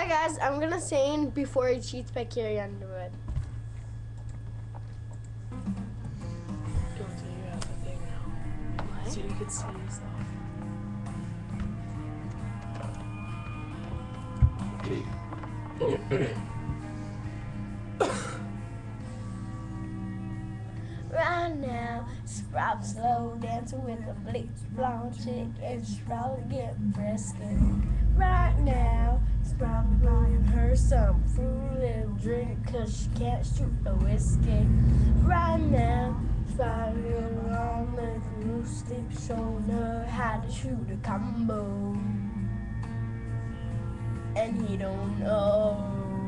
Hi guys, I'm gonna sing Before He Cheats by Carrie Underwood. Go until you have the thing now. What? So you can see yourself. Right now, Sprout slow dancing with a bleached blonde chick and Sprout getting frisky. Right now, Sprout buying her some food and drink cause she can't shoot the whiskey. Right now, Sprout getting on with loose sleep, showing her how to shoot a combo. And he don't know.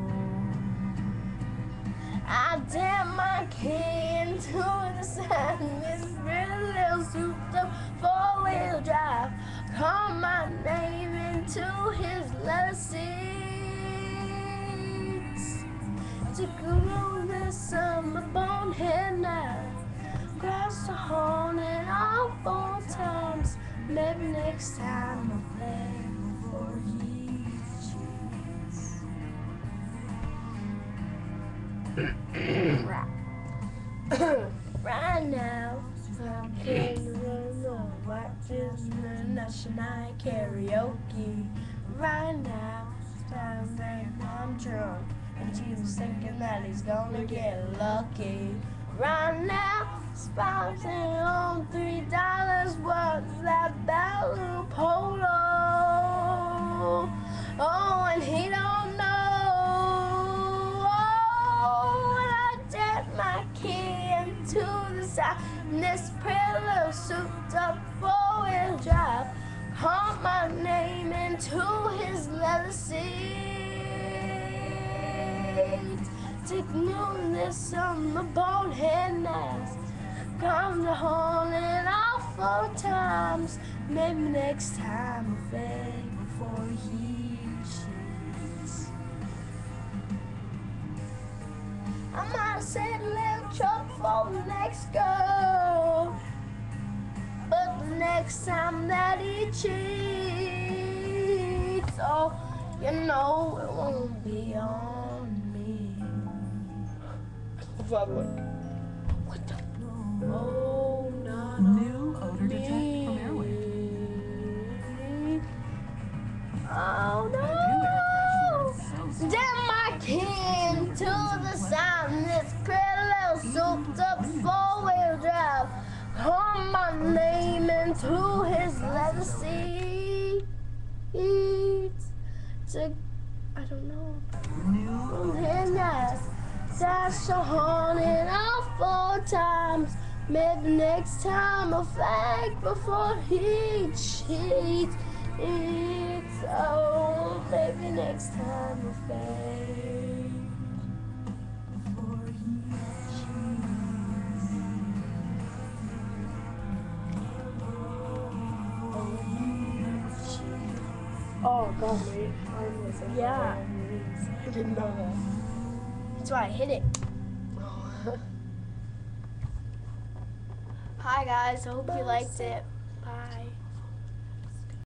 I damn my key into the sand, this pretty little souped up four-wheel drive. Call my name into his leather seats. Took a roll this summer, bonehead now. Grass the horn and all 4 times. Maybe next time I'll play before he cheats. Right now, I'm playing the watches national karaoke. Right now, it's time that I'm drunk, and she's thinking that he's gonna get lucky. Right now, spouting on $3 worth that Baloo Polo. Oh, and he don't know. My key into the side, and this pretty little souped up four-wheel drive. Call my name into his leather seat. Take this on the bonehead nights. Come to horn it all 4 times. Maybe next time I'll beg before he cheats. I might have said a little trouble for the next girl, but the next time that he cheats, oh, you know it won't be on me. What the? Oh, not New odor detected from Airwave. Oh no! Damn my key to the sound, this pretty little souped up four-wheel drive. Call my name into his leather seat. I don't know. And dash a horn it all 4 times. Maybe next time I'll flag before he cheats. Oh, maybe next time I'll flag before he cheats. Oh god, my arm was like Yeah. I didn't know that. That's why I hit it. Hi guys, I hope you liked it. Bye.